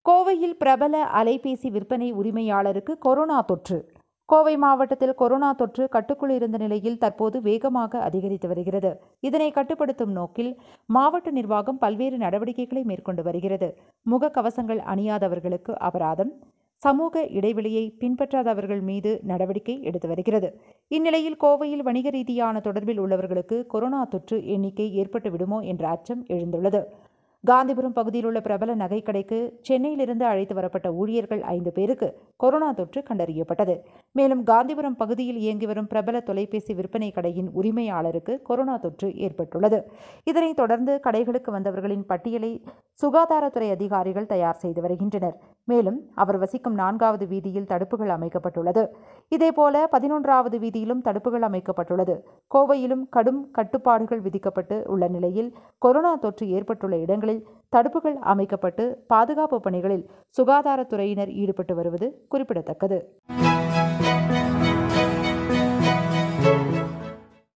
கோவையில் பிரபல அலைபேசி விற்பனை உரிமையாளருக்கு கொரோனா தொற்று. கோவை மாவட்டத்தில் கொரோனா தொற்று கட்டுக்குள் இருந்த நிலையில் தற்போது வேகமாக அதிகரித்து வருகிறது. இதனை கட்டுப்படுத்தும் நோக்கில் மாவட்ட நிர்வாகம் பல்வேறு நடவடிக்கைகளை மேற்கொண்டு வருகிறது. முகக்கவசங்கள் அணியாதவர்களுக்கு அபராதம், சமூக இடைவெளியை பின்பற்றாதவர்கள் மீது நடவடிக்கை எடுத்து வருகிறது. இந்நிலையில் கோவையில் வணிக ரீதியான தொடர்பில் உள்ளவர்களுக்கு கொரோனா தொற்று எண்ணிக்கை ஏற்பட்டு விடுமோ என்ற அச்சம் எழுந்துள்ளது. காந்திபுரம் பகுதியில் உள்ள பிரபல நகைக்கடைக்கு சென்னையிலிருந்து அழைத்து வரப்பட்ட ஊழியர்கள் 5 பேருக்கு கொரோனா தொற்று கண்டறியப்பட்டது. மேலும் காந்திபுரம் பகுதியில் இயங்கி வரும் பிரபல தொலைபேசி விற்பனை கடையின் உரிமையாளருக்கு கொரோனா தொற்று ஏற்பட்டுள்ளது. இதனைத் தொடர்ந்து கடைகளுக்கு வந்தவர்களின் பட்டியலை சுகாதாரத்துறை அதிகாரிகள் தயார் செய்து வருகின்றனர். மேலும் அவர் வசிக்கும் 4வது வீதியில் தடுப்புகள் அமைக்கப்பட்டுள்ளது. இதேபோல 11வது வீதியிலும் தடுப்புகள் அமைக்கப்பட்டுள்ளது. கோவையிலும் கடும் கட்டுப்பாடுகள் விதிக்கப்பட்டு உள்ள நிலையில் கொரோனா தொற்று ஏற்பட்டுள்ள இடங்களில் தடுப்புகள் அமைக்கப்பட்டு பாதுகாப்பு பணிகளில் சுகாதாரத்துறையினர் ஈடுபட்டு வருவது குறிப்பிடத்தக்கது.